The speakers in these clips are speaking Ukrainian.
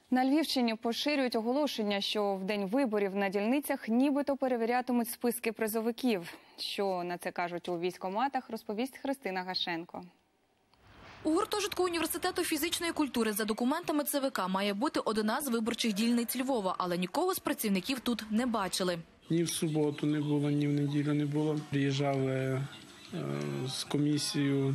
На Львівщині поширюють оголошення, що в день виборів на дільницях нібито перевірятимуть списки призовиків. Що на це кажуть у військкоматах, розповість Христина Гашенко. У гуртожитку університету фізичної культури за документами ЦВК має бути одна з виборчих дільниць Львова, але нікого з працівників тут не бачили. Ні в суботу не було, ні в неділю не було. Приїжджали з комісією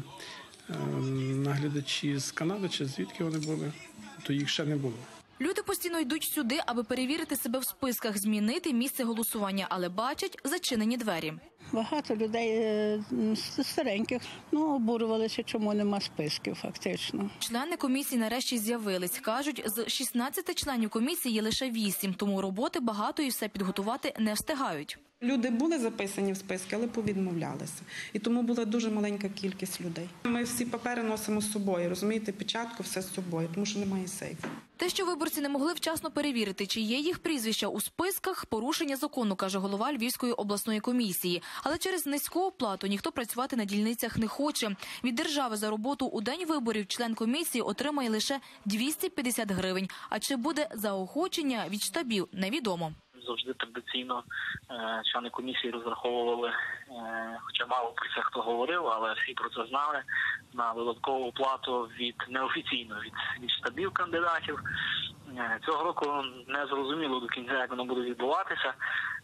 наглядачі з Канади, чи звідки вони були, то їх ще не було. Люди постійно йдуть сюди, аби перевірити себе в списках, змінити місце голосування, але бачать зачинені двері. Багато людей стареньких, обурювалися, чому нема списків фактично. Члени комісії нарешті з'явились. Кажуть, з 16 членів комісії є лише 8, тому роботи багато і все підготувати не встигають. Люди були записані в списки, але повідмовлялися. І тому була дуже маленька кількість людей. Ми всі папери носимо з собою, розумієте, печатку, все з собою, тому що немає сейфу. Те, що виборці не могли вчасно перевірити, чи є їх прізвища у списках, порушення закону, каже голова Львівської обласної комісії. Але через низьку оплату ніхто працювати на дільницях не хоче. Від держави за роботу у день виборів член комісії отримає лише 250 гривень. А чи буде заохочення від штабів, невідомо. Завжди традиційно члени комісії розраховували, хоча мало про це хто говорив, але всі про це знали, на додаткову оплату неофіційно від штабів кандидатів. Цього року не зрозуміло до кінця, як воно буде відбуватися,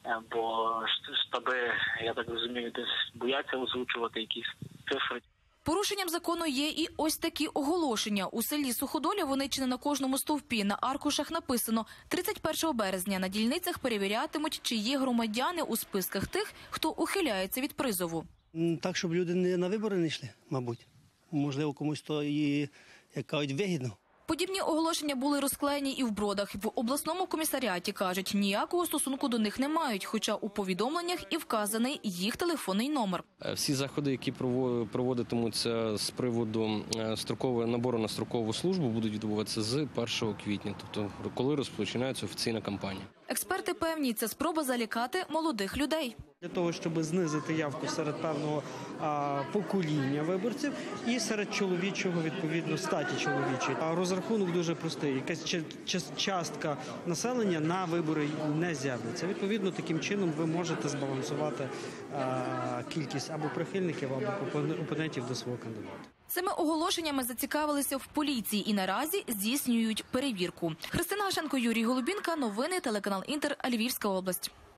бо штаби, я так розумію, десь бояться озвучувати якісь цифри. Порушенням закону є і ось такі оголошення. У селі Суходоля вони чи не на кожному стовпі. На аркушах написано: 31 березня на дільницях перевірятимуть, чи є громадяни у списках тих, хто ухиляється від призову. Так, щоб люди не на вибори не йшли, мабуть. Можливо, комусь то і, як кажуть, вигідно. Подібні оголошення були розклеєні і в Бродах. В обласному комісаріаті, кажуть, ніякого стосунку до них не мають, хоча у повідомленнях і вказаний їх телефонний номер. Всі заходи, які проводитимуться з приводу набору на строкову службу, будуть відбуватися з 1 квітня, тобто коли розпочинається офіційна кампанія. Експерти певні, це спроба залякати молодих людей. Для того, щоб знизити явку серед певного покоління виборців і серед чоловічого, відповідно, статі чоловічої. Розрахунок дуже простий. Якась частка населення на вибори не з'явиться. Відповідно, таким чином ви можете збалансувати кількість або прихильників, або опонентів до свого кандидата. Цими оголошеннями зацікавилися в поліції і наразі здійснюють перевірку. Христина Гашенко, Юрій Голубінка, новини, телеканал Інтер, Львівська область.